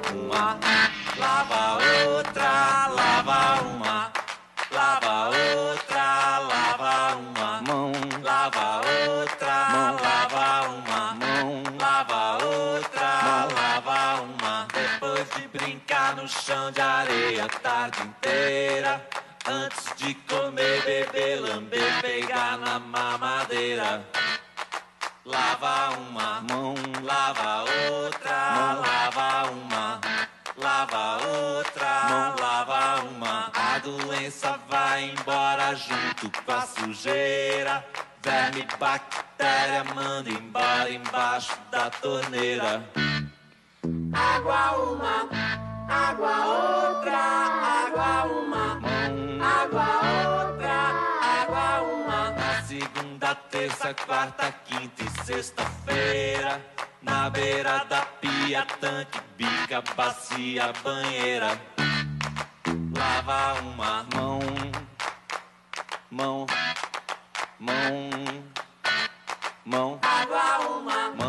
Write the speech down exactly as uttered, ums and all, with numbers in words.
uma, lava outra, lava uma, lava outra, lava uma mão, lava outra, mão, lava uma mão, lava outra, lava uma. Depois de brincar no chão de areia a tarde inteira, antes de comer, beber, lamber, pegar na mamadeira. Lava uma mão, lava outra, mão, lava uma, lava outra, mão, lava uma. A doença vai embora junto com a sujeira. Verme, bactéria, manda embora embaixo da torneira. Água uma, água outra, água uma, mão, água outra, água uma. Na segunda, terça, quarta, quinta e sexta-feira, na beira da pia, tanque, bica, bacia, banheira. Lava uma mão, mão, mão, mão, água uma mão.